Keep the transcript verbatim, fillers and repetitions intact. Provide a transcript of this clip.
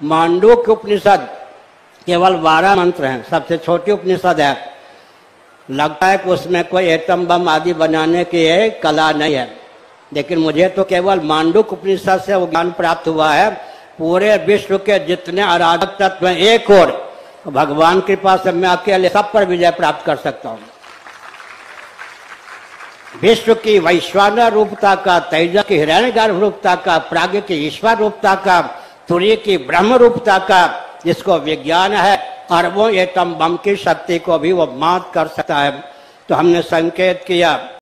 मांडूक्य उपनिषद केवल बारह मंत्र हैं, सबसे छोटी उपनिषद है। लगता है कि उसमें कोई एटम बम आदि बनाने की कला नहीं है, लेकिन मुझे तो केवल मांडूक्य उपनिषद से वो ज्ञान प्राप्त हुआ है। पूरे विश्व के जितने आराधक तत्व हैं एक और, भगवान की कृपा से मैं अकेले सब पर विजय प्राप्त कर सकता हूँ। विश्व की वैश्वानर रूपता का, तेजस की हिरण्यगर्भ रूपता का, प्राज्ञ की ईश्वर रूपता का, तुरीय की ब्रह्म रूपता का, जिसको विज्ञान है, अरबों एटम बम की शक्ति को भी वो मात कर सकता है। तो हमने संकेत किया